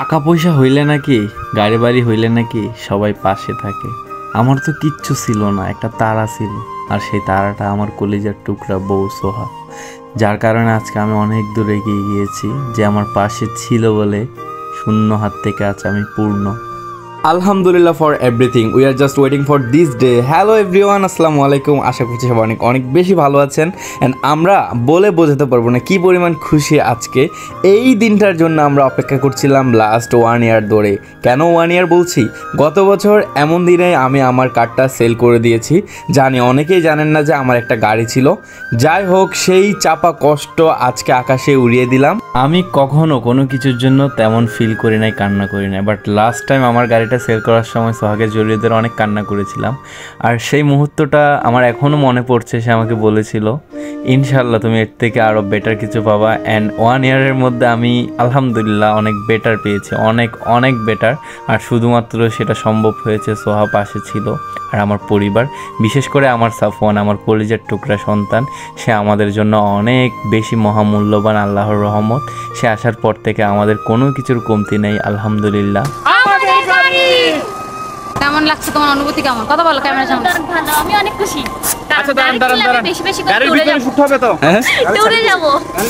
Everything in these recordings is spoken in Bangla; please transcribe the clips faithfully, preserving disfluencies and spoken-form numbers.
টাকা পয়সা হইলে নাকি গাড়ি বাড়ি হইলে নাকি সবাই পাশে থাকে। আমার তো কিচ্ছু ছিল না, একটা তারা ছিল, আর সেই তারাটা আমার কলিজার টুকরা বউ সোহা, যার কারণে আজকে আমি অনেক দূরে এগিয়ে গিয়েছি। যে আমার পাশে ছিল বলে শূন্য হাত থেকে আজ আমি পূর্ণ। আলহামদুলিল্লাহ for everything, we are just waiting for this day. Hello everyone, আসসালামু আলাইকুম। আশা করছি সবাই অনেক অনেক বেশি ভালো আছেন। অ্যান্ড আমরা বলে বোঝাতে পারবো না কী পরিমাণ খুশি আজকে। এই দিনটার জন্য আমরা অপেক্ষা করছিলাম লাস্ট ওয়ান ইয়ার ধরে। কেন ওয়ান ইয়ার বলছি? গত বছর এমন দিনে আমি আমার কারটা সেল করে দিয়েছি। জানি অনেকেই জানেন না যে আমার একটা গাড়ি ছিল। যাই হোক, সেই চাপা কষ্ট আজকে আকাশে উড়িয়ে দিলাম। আমি কখনো কোনো কিছুর জন্য তেমন ফিল করি নাই, কান্না করি নাই, বাট লাস্ট টাইম আমার গাড়িটা সেল করার সময় সোহাগে জড়িয়ে ধরে অনেক কান্না করেছিলাম। আর সেই মুহূর্তটা আমার এখনও মনে পড়ছে। সে আমাকে বলেছিল ইনশাল্লাহ তুমি এর থেকে আরও বেটার কিছু পাবা। অ্যান্ড ওয়ান ইয়ারের মধ্যে আমি আলহামদুলিল্লাহ অনেক বেটার পেয়েছি, অনেক অনেক বেটার। আর শুধুমাত্র সেটা সম্ভব হয়েছে সোহা পাশে ছিল আর আমার পরিবার, বিশেষ করে আমার সাফওয়ান, আমার কলিজার টুকরা সন্তান। সে আমাদের জন্য অনেক বেশি মহামূল্যবান, আল্লাহর রহমত। সে আসার পর থেকে আমাদের কোনো কিছুর কমতি নেই, আলহামদুলিল্লাহ। কেমন লাগছে তোমার অনুভূতি? কেমন কথা বলো ক্যামেরার সামনে। ভালো, আমি অনেক খুশি। আচ্ছা দাঁড়ান দাঁড়ান দাঁড়ান, বেশি বেশি করে টুরে যাব, শুট হবে তো? হ্যাঁ টুরে যাব।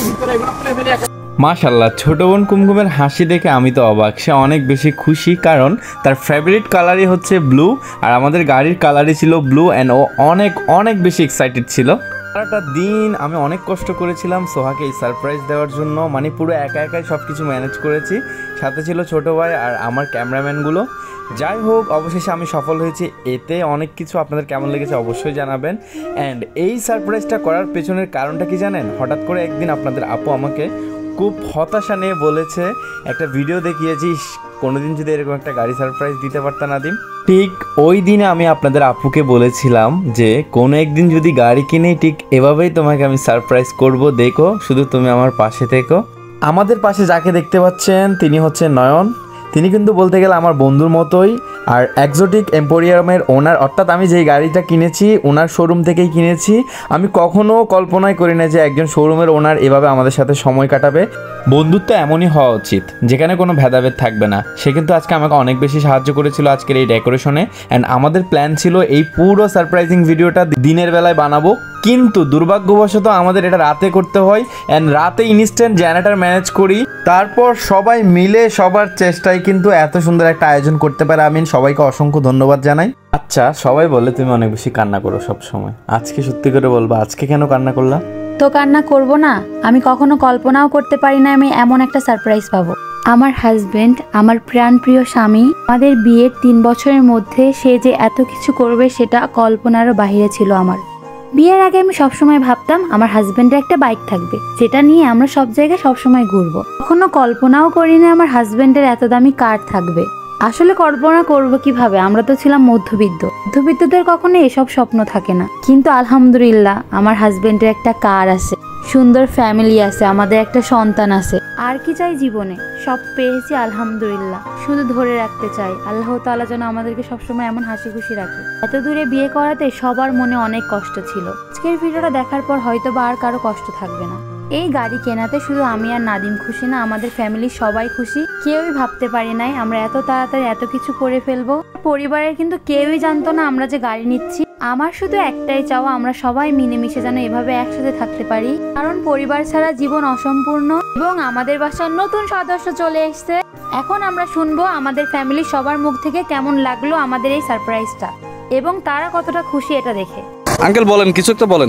মাশাআল্লাহ, ছোট বোন কুমকুমের হাসি দেখে আমি তো অবাক। সে অনেক বেশি খুশি, কারণ তার ফেভারিট কালারই হচ্ছে ব্লু, আর আমাদের গাড়ির কালারই ছিল ব্লু। অ্যান্ড ও অনেক অনেক বেশি এক্সাইটেড ছিল। সারাটা দিন আমি অনেক কষ্ট করেছিলাম সোহাকে এই সারপ্রাইজ দেওয়ার জন্য। মানে পুরো একা একাই সব কিছু ম্যানেজ করেছি। সাথে ছিল ছোটো ভাই আর আমার ক্যামেরাম্যানগুলো। যাই হোক, অবশেষে আমি সফল হয়েছি। এতে অনেক কিছু আপনাদের কেমন লেগেছে অবশ্যই জানাবেন। অ্যান্ড এই সারপ্রাইজটা করার পেছনের কারণটা কি জানেন? হঠাৎ করে একদিন আপনাদের আপু আমাকে খুব হতাশা নিয়ে বলেছে, একটা ভিডিও দেখিয়েছিস, কোনোদিন যদি এরকম একটা গাড়ি সারপ্রাইজ দিতে পারতা না দিম। ঠিক ওই দিনে আমি আপনাদের আপুকে বলেছিলাম যে কোনো একদিন যদি গাড়ি কিনে ঠিক এভাবেই তোমাকে আমি সারপ্রাইজ করব, দেখো শুধু তুমি আমার পাশে থেকো। আমাদের পাশে যাকে দেখতে পাচ্ছেন তিনি হচ্ছে নয়ন। তিনি কিন্তু বলতে গেলে আমার বন্ধুর মতোই, আর এক্সোটিক এম্পোরিয়ামের ওনার। অর্থাৎ আমি যেই গাড়িটা কিনেছি ওনার শোরুম থেকেই কিনেছি। আমি কখনও কল্পনাই করি না যে একজন শোরুমের ওনার এভাবে আমাদের সাথে সময় কাটাবে। বন্ধুত্ব এমনই হওয়া উচিত, যেখানে কোনো ভেদাভেদ থাকবে না। সে কিন্তু আজকে আমাকে অনেক বেশি সাহায্য করেছিল আজকের এই ডেকোরেশনে। অ্যান্ড আমাদের প্ল্যান ছিল এই পুরো সারপ্রাইজিং ভিডিওটা দিনের বেলায় বানাবো, কিন্তু দুর্ভাগ্যবশত আমাদের এটা রাতে করতে হয়। অ্যান্ড রাতে ইনস্ট্যান্ট জেনারেটর ম্যানেজ করি, তারপর সবাই মিলে সবার চেষ্টায় কিন্তু এত সুন্দর একটা আয়োজন করতে পারে। আমি সবাইকে অসংখ্য ধন্যবাদ জানাই। আচ্ছা, সবাই বলে তুমি অনেক বেশি কান্না করো সব সময়, আজকে সত্যি করে বলবা আজকে কেন কান্না করলা? তো কান্না করব না? আমি কখনো কল্পনাও করতে পারি না আমি এমন একটা সারপ্রাইজ পাবো। আমার হাজবেন্ড, আমার প্রাণপ্রিয় স্বামী, আমাদের বিয়ের তিন বছরের মধ্যে সে যে এত কিছু করবে সেটা কল্পনারও বাহিরে ছিল আমার। বিয়ের আগে আমি সবসময় ভাবতাম আমার হাজবেন্ডের একটা বাইক থাকবে, যেটা নিয়ে আমরা সব জায়গায় সবসময় ঘুরবো। কখনো কল্পনাও করি না আমার হাজবেন্ডের এত দামি কার থাকবে। আসলে কল্পনা করবো কিভাবে? আমরা তো ছিলাম মধ্যবিত্ত। মধ্যবিত্তদের কখনো এসব স্বপ্ন থাকে না। কিন্তু আলহামদুলিল্লাহ আমার হাজবেন্ডের একটা কার আছে, সুন্দর ফ্যামিলি আছে, আমাদের একটা সন্তান আছে। আর কি চাই জীবনে? সব পেয়েছি আলহামদুলিল্লাহ। শুধু ধরে রাখতে চাই আল্লাহ তাআলা যেন আমাদেরকে সবসময় এমন হাসি খুশি রাখে। এত দূরে বিয়ে করাতে সবার মনে অনেক কষ্ট ছিল। আজকের ভিডিওটা দেখার পর হয়তো বা আর কারো কষ্ট থাকবে না। এই গাড়ি কেনাতে শুধু আমি আর নাদিম খুশি না, আমাদের ফ্যামিলির সবাই খুশি। কেউই ভাবতে পারি নাই আমরা এত তাড়াতাড়ি এত কিছু করে ফেলবো। পরিবারের কিন্তু কেউই জানতো না আমরা যে গাড়ি নিচ্ছি। আমার শুধু একটাই চাওয়া, আমরা সবাই মিলেমিশে যেন এভাবে একসাথে থাকতে পারি, কারণ পরিবার ছাড়া জীবন অসম্পূর্ণ। এবং আমাদের বাসার নতুন সদস্য চলে এসেছে। এখন আমরা শুনবো আমাদের ফ্যামিলির সবার মুখ থেকে কেমন লাগলো আমাদের এই সারপ্রাইজটা, এবং তারা কতটা খুশি এটা দেখে। আঙ্কেল বলেন, কিছু একটা বলেন।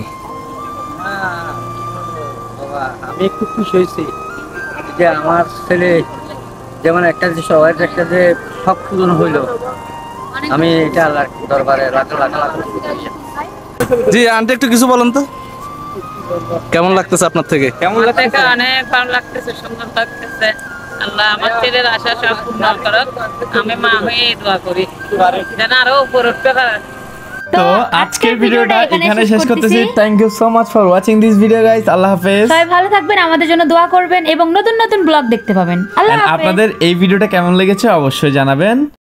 আমি খুব খুশি হয়েছি যে আমার ছেলে যেমন একটা যে সবার একটা যে সব পূরণ হইলো। আমি এটা আল্লাহর দরবারে লাখ লাখ লাখ। জি আন্টি, একটু কিছু বলেন তো, কেমন লাগতেছে আপনার থেকে? কেমন লাগতেছে? অনেক ভালো লাগতেছে, সুন্দর লাগতেছে। আল্লাহ আমার ছেলের আশা সব পূর্ণ করুক। আমি মা হয়ে দোয়া করি যেন আরো উপরে উঠতে পারে। তো আজকের ভিডিওটা এখানে শেষ করতেছি। Thank you so much for watching this video guys. আল্লাহ হাফেজ। সবাই ভালো থাকবেন, আমাদের জন্য দোয়া করবেন এবং নতুন নতুন ব্লগ দেখতে পাবেন। আল্লাহ হাফেজ। আপনাদের এই ভিডিওটা কেমন লেগেছে অবশ্যই জানাবেন।